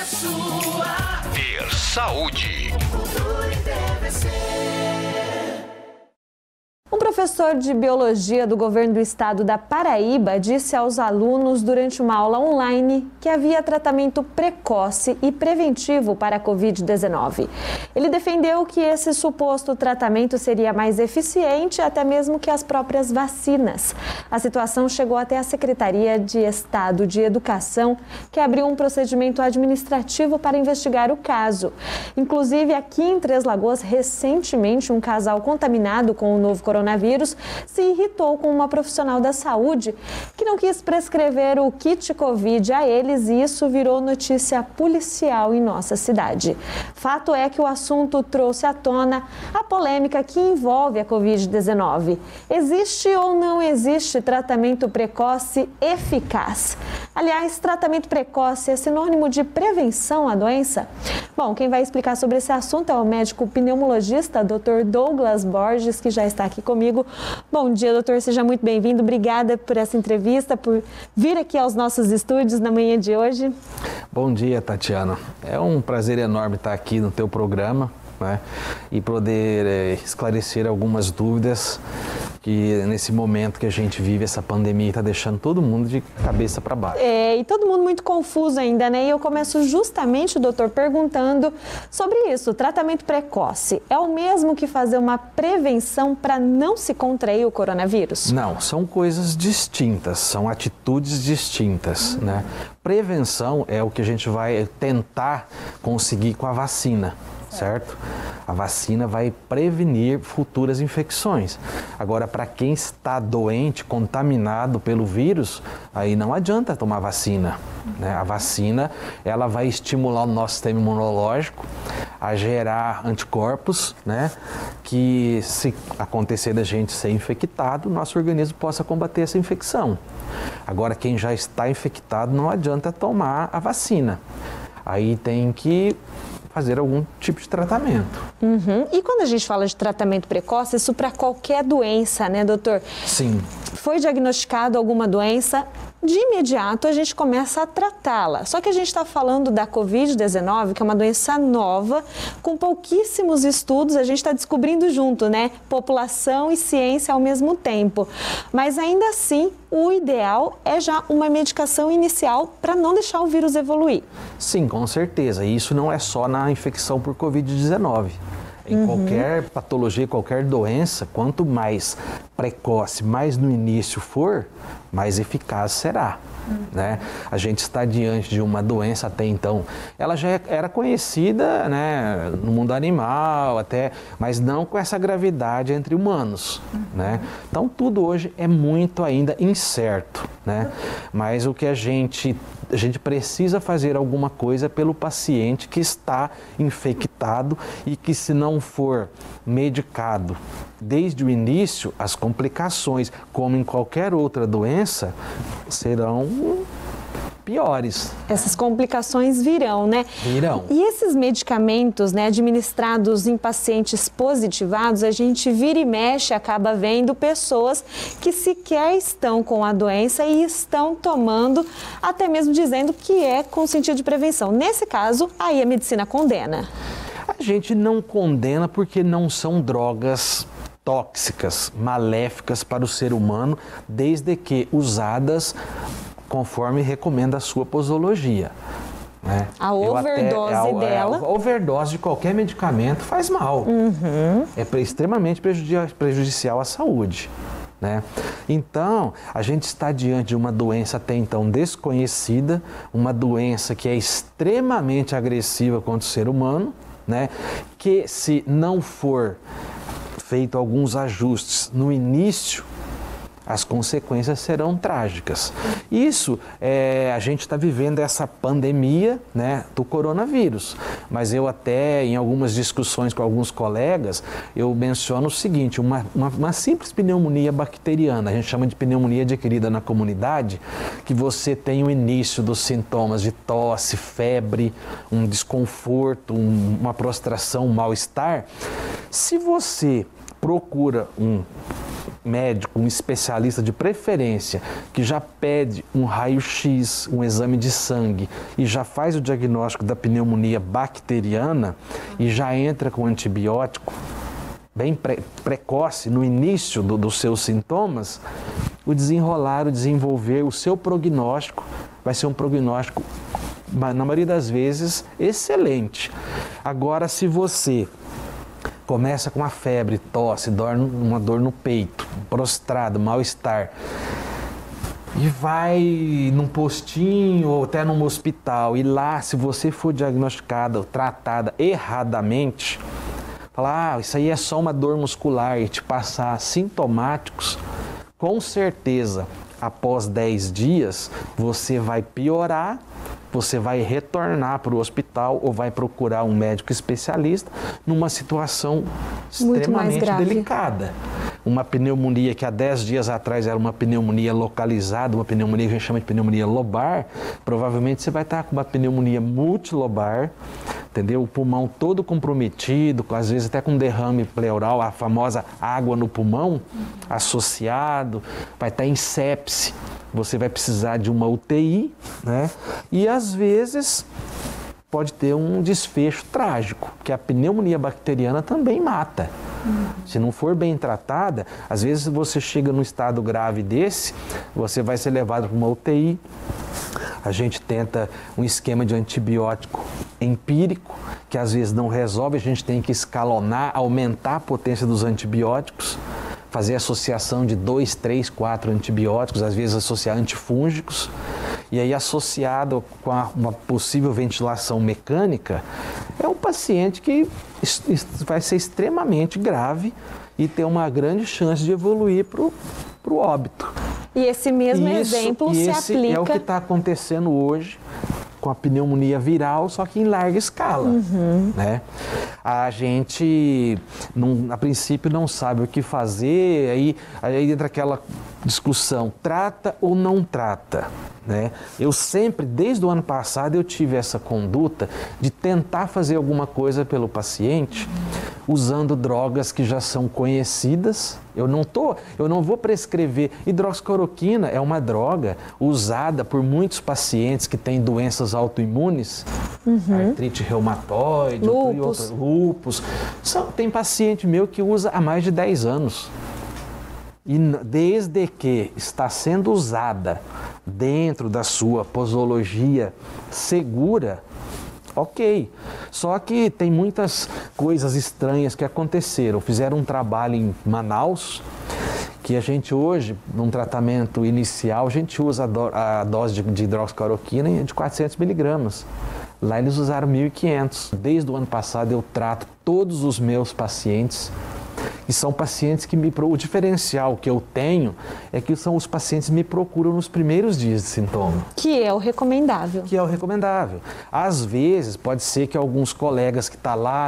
sua. Ter saúde. Um professor de biologia do governo do estado da Paraíba disse aos alunos durante uma aula online que havia tratamento precoce e preventivo para a Covid-19. Ele defendeu que esse suposto tratamento seria mais eficiente até mesmo que as próprias vacinas. A situação chegou até a Secretaria de Estado de Educação, que abriu um procedimento administrativo para investigar o caso. Inclusive, aqui em Três Lagoas, recentemente, um casal contaminado com o novo coronavírus se irritou com uma profissional da saúde que não quis prescrever o kit Covid a eles e isso virou notícia policial em nossa cidade. Fato é que o assunto trouxe à tona a polêmica que envolve a Covid-19. Existe ou não existe tratamento precoce eficaz? Aliás, tratamento precoce é sinônimo de prevenção à doença? Bom, quem vai explicar sobre esse assunto é o médico pneumologista, Dr. Douglas Borges, que já está aqui comigo. Bom dia, doutor, seja muito bem-vindo. Obrigada por essa entrevista, por vir aqui aos nossos estúdios na manhã de hoje. Bom dia, Tatiana. É um prazer enorme estar aqui no teu programa, né, e poder esclarecer algumas dúvidas que nesse momento que a gente vive, essa pandemia está deixando todo mundo de cabeça para baixo. E todo mundo muito confuso ainda, né? E eu começo justamente, doutor, perguntando sobre isso. O tratamento precoce é o mesmo que fazer uma prevenção para não se contrair o coronavírus? Não, são coisas distintas, são atitudes distintas, né? Prevenção é o que a gente vai tentar conseguir com a vacina. Certo? A vacina vai prevenir futuras infecções. Agora, para quem está doente, contaminado pelo vírus, aí não adianta tomar vacina, né? A vacina, ela vai estimular o nosso sistema imunológico a gerar anticorpos, né? Que se acontecer da gente ser infectado, nosso organismo possa combater essa infecção. Agora, quem já está infectado, não adianta tomar a vacina. Aí tem que fazer algum tipo de tratamento. E quando a gente fala de tratamento precoce, isso para qualquer doença, né, doutor? Sim. Foi diagnosticado alguma doença, de imediato a gente começa a tratá-la. Só que a gente está falando da Covid-19, que é uma doença nova, com pouquíssimos estudos, a gente está descobrindo junto, né? População e ciência ao mesmo tempo. Mas ainda assim, o ideal é já uma medicação inicial para não deixar o vírus evoluir. Sim, com certeza. E isso não é só na infecção por Covid-19. Em qualquer patologia, qualquer doença, quanto mais precoce, mais no início for, mais eficaz será. Né? A gente está diante de uma doença até então, ela já era conhecida, né, no mundo animal até, mas não com essa gravidade entre humanos, né? Então tudo hoje é muito ainda incerto, né? Mas o que a gente precisa fazer alguma coisa pelo paciente que está infectado e que, se não for medicado desde o início, as complicações, como em qualquer outra doença, serão piores. Essas complicações virão, né? Virão. E esses medicamentos, né, administrados em pacientes positivados, a gente vira e mexe, acaba vendo pessoas que sequer estão com a doença e estão tomando, até mesmo dizendo que é com sentido de prevenção. Nesse caso, aí a medicina condena. A gente não condena porque não são drogas tóxicas, maléficas para o ser humano, desde que usadas conforme recomenda a sua posologia. Né? A overdose dela... A overdose de qualquer medicamento faz mal. É extremamente prejudicial à saúde. Né? Então, a gente está diante de uma doença até então desconhecida, uma doença que é extremamente agressiva contra o ser humano, né? Que, se não for feito alguns ajustes no início, as consequências serão trágicas. Isso, a gente está vivendo essa pandemia, né, do coronavírus. Mas eu até, em algumas discussões com alguns colegas, eu menciono o seguinte, uma simples pneumonia bacteriana, a gente chama de pneumonia adquirida na comunidade, que você tem o início dos sintomas de tosse, febre, um desconforto, uma prostração, um mal-estar. Se você procura um médico, um especialista de preferência, que já pede um raio-x, um exame de sangue e já faz o diagnóstico da pneumonia bacteriana e já entra com antibiótico bem precoce no início dos seus sintomas, o desenvolver o seu prognóstico vai ser um prognóstico, na maioria das vezes, excelente. Agora, se você começa com uma febre, tosse, uma dor no peito, prostrado, mal-estar, e vai num postinho ou até num hospital, e lá, se você for diagnosticada ou tratada erradamente, falar, isso aí é só uma dor muscular e te passar sintomáticos, com certeza, após 10 dias, você vai piorar, você vai retornar para o hospital ou vai procurar um médico especialista numa situação extremamente delicada. Uma pneumonia que há 10 dias atrás era uma pneumonia localizada, uma pneumonia que a gente chama de pneumonia lobar, provavelmente você vai estar com uma pneumonia multilobar, entendeu? O pulmão todo comprometido, às vezes até com derrame pleural, a famosa água no pulmão associado, vai estar em sepse. Você vai precisar de uma UTI, né? E às vezes pode ter um desfecho trágico, porque a pneumonia bacteriana também mata. Se não for bem tratada, às vezes você chega num estado grave desse, você vai ser levado para uma UTI. A gente tenta um esquema de antibiótico empírico, que às vezes não resolve, a gente tem que escalonar, aumentar a potência dos antibióticos, fazer associação de 2, 3, 4 antibióticos, às vezes associar antifúngicos, e aí associado com uma possível ventilação mecânica, é um paciente que vai ser extremamente grave e ter uma grande chance de evoluir para o óbito. E esse mesmo exemplo se aplica... É o que está acontecendo hoje com a pneumonia viral, só que em larga escala, né? A gente, a princípio, não sabe o que fazer, aí entra aquela discussão, trata ou não trata, né? Eu sempre, desde o ano passado, eu tive essa conduta de tentar fazer alguma coisa pelo paciente, usando drogas que já são conhecidas. Eu não vou prescrever. Hidroxicloroquina é uma droga usada por muitos pacientes que têm doenças autoimunes, artrite reumatoide, lúpus. Tem paciente meu que usa há mais de 10 anos. E desde que está sendo usada dentro da sua posologia segura, ok. Só que tem muitas coisas estranhas que aconteceram. Fizeram um trabalho em Manaus, que a gente hoje, num tratamento inicial, a gente usa a dose de hidroxicloroquina de 400 miligramas. Lá eles usaram 1.500. Desde o ano passado eu trato todos os meus pacientes. E são pacientes que o diferencial que eu tenho é que são os pacientes que me procuram nos primeiros dias de sintoma. Que é o recomendável. Que é o recomendável. Às vezes, pode ser que alguns colegas que estão lá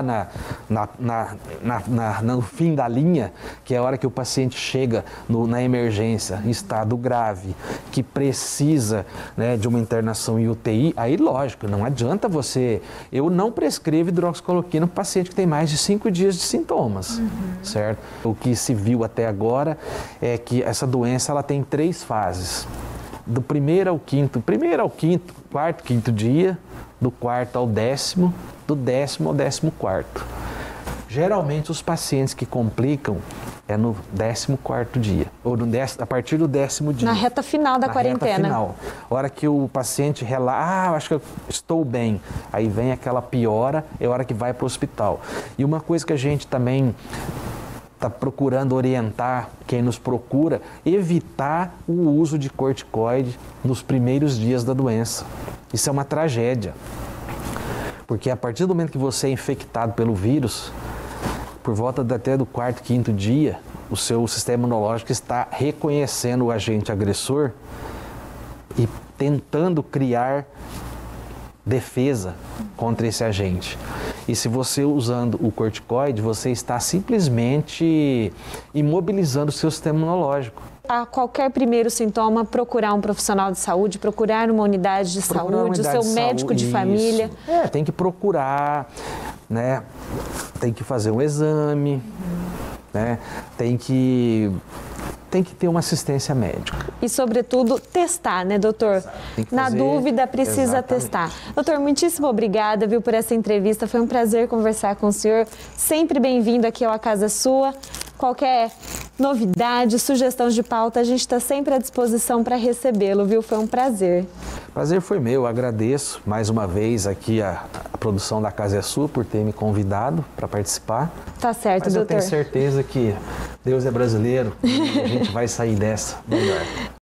no fim da linha, que é a hora que o paciente chega na emergência, em estado grave, que precisa, né, de uma internação em UTI, aí lógico, não adianta você... Eu não prescrevo hidroxicloroquina para paciente que tem mais de 5 dias de sintomas. Certo? O que se viu até agora é que essa doença ela tem 3 fases. Do primeiro ao quinto, quarto, quinto dia, do quarto ao 10º, do 10º ao 14º. Geralmente os pacientes que complicam é no 14º dia, ou a partir do 10º dia. Na reta final da quarentena. Reta final. A hora que o paciente relata, acho que eu estou bem, aí vem aquela piora, é a hora que vai para o hospital. E uma coisa que a gente também está procurando orientar quem nos procura, evitar o uso de corticoide nos primeiros dias da doença. Isso é uma tragédia, porque a partir do momento que você é infectado pelo vírus, por volta até do 4º, 5º dia, o seu sistema imunológico está reconhecendo o agente agressor e tentando criar defesa contra esse agente. E se você usando o corticoide, você está simplesmente imobilizando o seu sistema imunológico. A qualquer primeiro sintoma, procurar um profissional de saúde, procurar uma unidade de saúde, o seu médico de família. Tem que procurar, né? Tem que fazer um exame, né? Tem que tem que ter uma assistência médica. E, sobretudo, testar, né, doutor? Tem que Na fazer, dúvida, precisa exatamente. testar. Doutor, muitíssimo obrigada, viu, por essa entrevista. Foi um prazer conversar com o senhor. Sempre bem-vindo aqui ao A Casa é Sua. Qualquer novidade, sugestão de pauta, a gente está sempre à disposição para recebê-lo, viu? Foi um prazer. Prazer foi meu, agradeço mais uma vez aqui a produção da Casa é Sua por ter me convidado para participar. Tá certo, Mas doutor. eu tenho certeza que Deus é brasileiro e a gente vai sair dessa melhor.